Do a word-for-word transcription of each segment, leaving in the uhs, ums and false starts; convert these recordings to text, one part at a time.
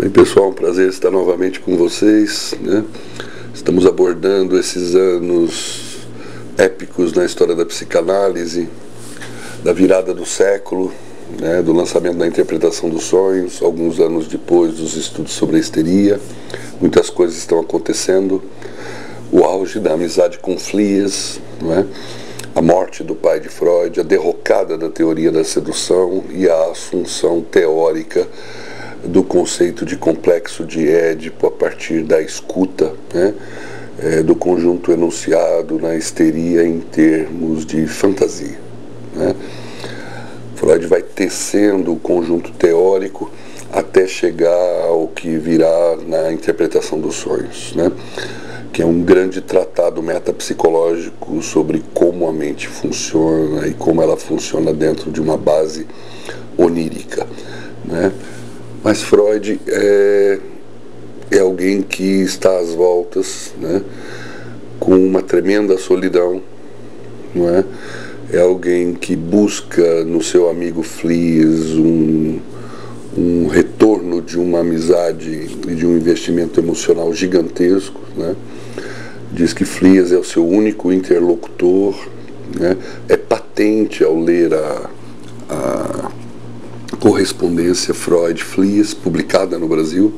Bem, pessoal, um prazer estar novamente com vocês, né? Estamos abordando esses anos épicos na história da psicanálise, da virada do século, né, do lançamento da interpretação dos sonhos, alguns anos depois dos estudos sobre a histeria. Muitas coisas estão acontecendo. O auge da amizade com Fliess, né, a morte do pai de Freud, a derrocada da teoria da sedução e a assunção teórica do conceito de complexo de Édipo a partir da escuta, né, é, do conjunto enunciado na histeria em termos de fantasia, né. Freud vai tecendo o conjunto teórico até chegar ao que virá na interpretação dos sonhos, né, que é um grande tratado metapsicológico sobre como a mente funciona e como ela funciona dentro de uma base onírica, né. Mas Freud é, é alguém que está às voltas, né, com uma tremenda solidão, não é? É alguém que busca no seu amigo Fliess um, um retorno de uma amizade e de um investimento emocional gigantesco, né? Diz que Fliess é o seu único interlocutor, né? É patente ao ler a, a correspondência Freud-Fliess, publicada no Brasil,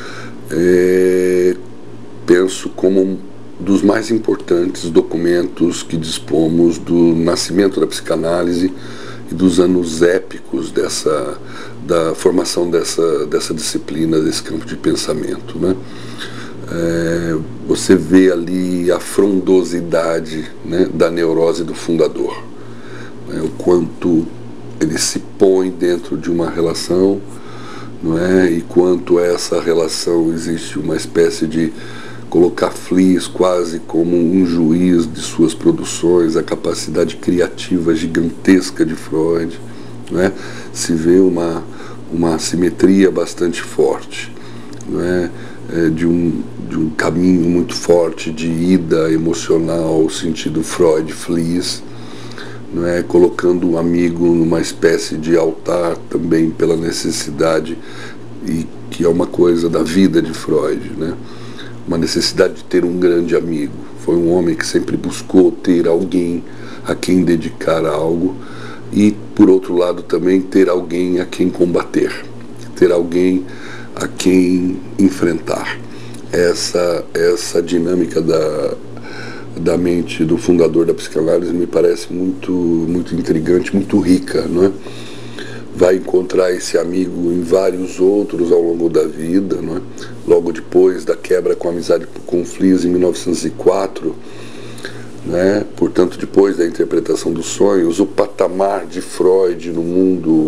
é, penso como um dos mais importantes documentos que dispomos do nascimento da psicanálise e dos anos épicos dessa, da formação dessa, dessa disciplina, desse campo de pensamento, né? É, você vê ali a frondosidade, né, da neurose do fundador, né, o quanto ele se põe dentro de uma relação, não é? E quanto essa relação existe uma espécie de colocar Fliess quase como um juiz de suas produções, a capacidade criativa gigantesca de Freud, não é? Se vê uma, uma simetria bastante forte, não é? É, de, um, de um caminho muito forte de ida emocional, sentido Freud-Fliess, não é? Colocando o amigo numa espécie de altar também pela necessidade, e que é uma coisa da vida de Freud, né? Uma necessidade de ter um grande amigo. Foi um homem que sempre buscou ter alguém a quem dedicar algo e, por outro lado, também ter alguém a quem combater, ter alguém a quem enfrentar. Essa, essa dinâmica da da mente do fundador da psicanálise me parece muito, muito intrigante, muito rica, não é? Vai encontrar esse amigo em vários outros ao longo da vida, não é? Logo depois da quebra com a amizade com Fliess em mil novecentos e quatro, né? Portanto, depois da interpretação dos sonhos, o patamar de Freud no mundo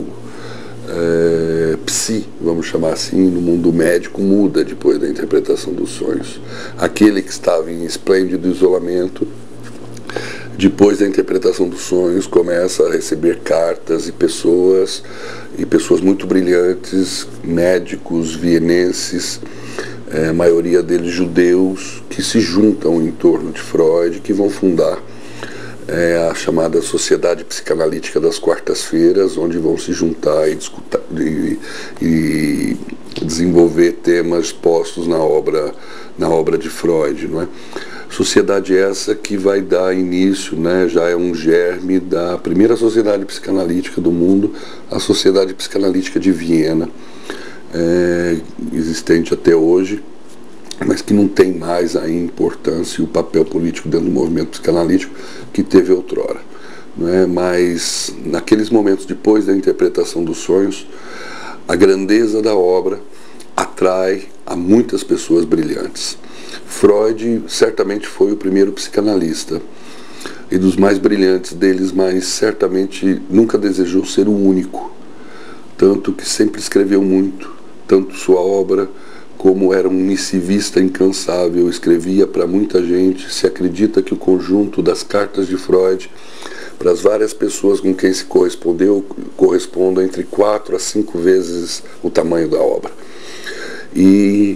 É, psi, vamos chamar assim, no mundo médico muda depois da interpretação dos sonhos. Aquele que estava em esplêndido isolamento, depois da interpretação dos sonhos, começa a receber cartas e pessoas, e pessoas muito brilhantes, médicos vienenses, é, a maioria deles judeus, que se juntam em torno de Freud, que vão fundar É a chamada Sociedade Psicanalítica das Quartas-Feiras, onde vão se juntar e, discutir, e, e desenvolver temas postos na obra, na obra de Freud, não é? Sociedade essa que vai dar início, né, já é um germe da primeira sociedade psicanalítica do mundo, a Sociedade Psicanalítica de Viena, é, existente até hoje, mas que não tem mais a importância e o papel político dentro do movimento psicanalítico que teve outrora, não é? Mas naqueles momentos depois da interpretação dos sonhos, a grandeza da obra atrai a muitas pessoas brilhantes. Freud certamente foi o primeiro psicanalista e dos mais brilhantes deles, mas certamente nunca desejou ser o único, tanto que sempre escreveu muito, tanto sua obra como era um missivista incansável, escrevia para muita gente. Se acredita que o conjunto das cartas de Freud para as várias pessoas com quem se correspondeu corresponde entre quatro a cinco vezes o tamanho da obra. E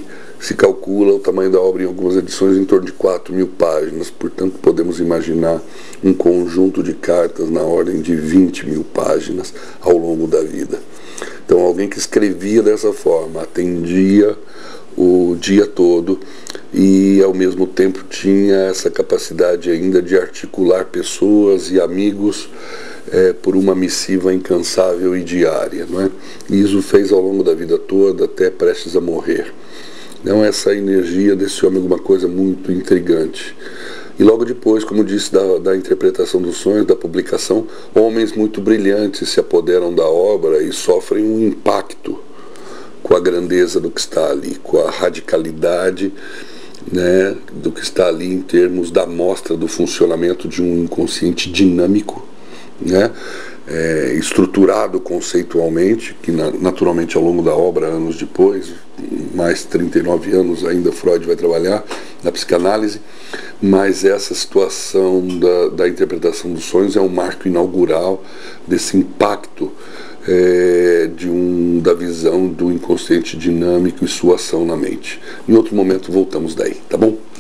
Se calcula o tamanho da obra em algumas edições em torno de quatro mil páginas, portanto podemos imaginar um conjunto de cartas na ordem de vinte mil páginas ao longo da vida. Então alguém que escrevia dessa forma, atendia o dia todo e ao mesmo tempo tinha essa capacidade ainda de articular pessoas e amigos é, por uma missiva incansável e diária, não é? E isso fez ao longo da vida toda, até prestes a morrer. Então essa energia desse homem é alguma coisa muito intrigante. E logo depois, como disse, da, da interpretação dos sonhos, da publicação, homens muito brilhantes se apoderam da obra e sofrem um impacto com a grandeza do que está ali, com a radicalidade, né, do que está ali em termos da mostra do funcionamento de um inconsciente dinâmico, né, é, estruturado conceitualmente, que na, naturalmente ao longo da obra, anos depois, mais trinta e nove anos ainda Freud vai trabalhar na psicanálise, mas essa situação da, da interpretação dos sonhos é um marco inaugural desse impacto é, de um, da visão do inconsciente dinâmico e sua ação na mente. Em outro momento voltamos daí, tá bom?